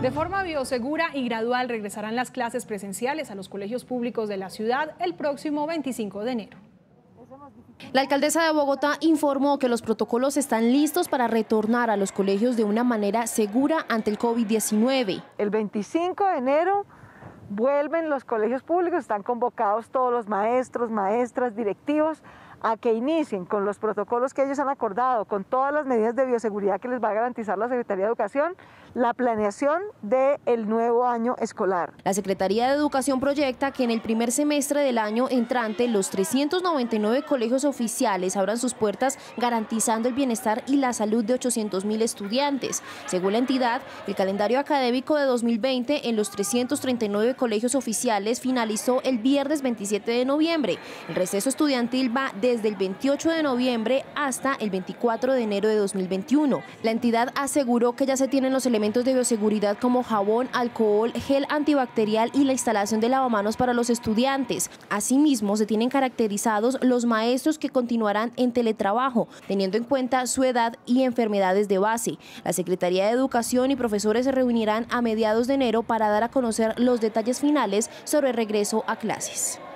De forma biosegura y gradual regresarán las clases presenciales a los colegios públicos de la ciudad el próximo 25 de enero. La alcaldesa de Bogotá informó que los protocolos están listos para retornar a los colegios de una manera segura ante el COVID-19. El 25 de enero vuelven los colegios públicos, están convocados todos los maestros, maestras, directivos a que inicien con los protocolos que ellos han acordado, con todas las medidas de bioseguridad que les va a garantizar la Secretaría de Educación, la planeación del nuevo año escolar. La Secretaría de Educación proyecta que en el primer semestre del año entrante los 399 colegios oficiales abran sus puertas garantizando el bienestar y la salud de 800.000 estudiantes. Según la entidad, el calendario académico de 2020 en los 339 colegios oficiales finalizó el viernes 27 de noviembre. El receso estudiantil va desde el 28 de noviembre hasta el 24 de enero de 2021. La entidad aseguró que ya se tienen los elementos de bioseguridad como jabón, alcohol, gel antibacterial y la instalación de lavamanos para los estudiantes. Asimismo, se tienen caracterizados los maestros que continuarán en teletrabajo, teniendo en cuenta su edad y enfermedades de base. La Secretaría de Educación y profesores se reunirán a mediados de enero para dar a conocer los detalles finales sobre el regreso a clases.